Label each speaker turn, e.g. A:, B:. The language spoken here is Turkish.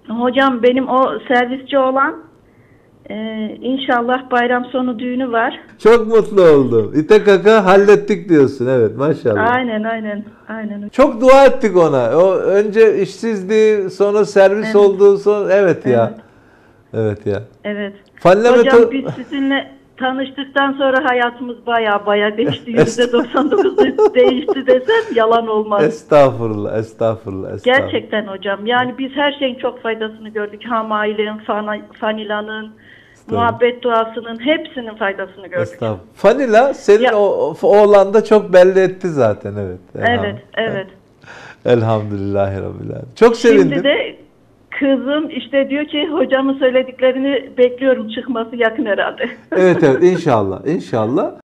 A: Hocam benim o servisçi olan inşallah bayram sonu düğünü var.
B: Çok mutlu oldum. İte kaka hallettik diyorsun. Evet, maşallah.
A: Aynen aynen aynen.
B: Çok dua ettik ona. O önce işsizdi, sonra servis
A: Evet
B: oldu, sonra evet ya.
A: evet
B: Evet ya.
A: evet.
B: Fanile
A: Hocam biz sizinle tanıştıktan sonra hayatımız baya değişti. %99 değişti desem yalan olmaz.
B: Estağfurullah, estağfurullah, estağfurullah.
A: Gerçekten hocam. Yani biz her şeyin çok faydasını gördük. Hamailin, fanilanın,
B: Estağfurullah.
A: muhabbet duasının hepsinin faydasını gördük.
B: Estağfurullah. Fanila senin
A: Ya
B: o oğlan çok belli etti zaten, evet.
A: evet
B: Elhamdülillah.
A: evet.
B: Elhamdülillahi Rabbil Alemin. Çok
A: Şimdi
B: sevindim.
A: de kızım işte diyor ki hocamın söylediklerini bekliyorum, çıkması yakın herhalde.
B: Evet evet, inşallah inşallah.